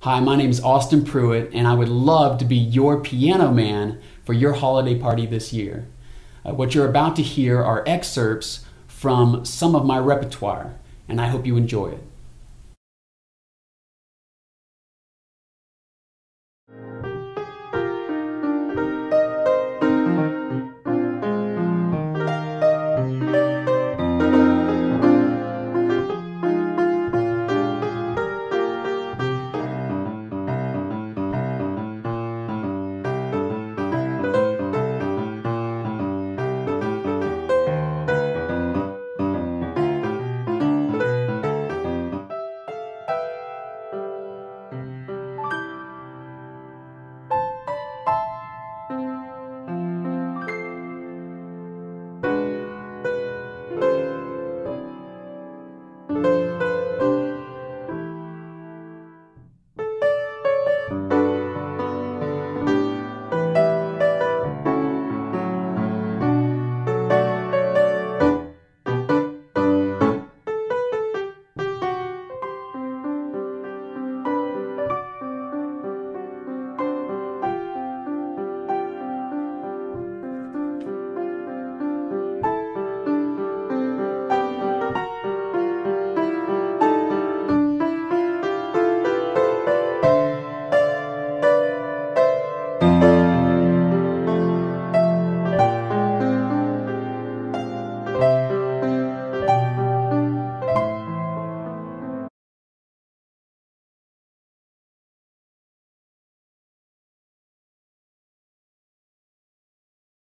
Hi, my name is Austin Pruitt, and I would love to be your piano man for your holiday party this year. What you're about to hear are excerpts from some of my repertoire, and I hope you enjoy it.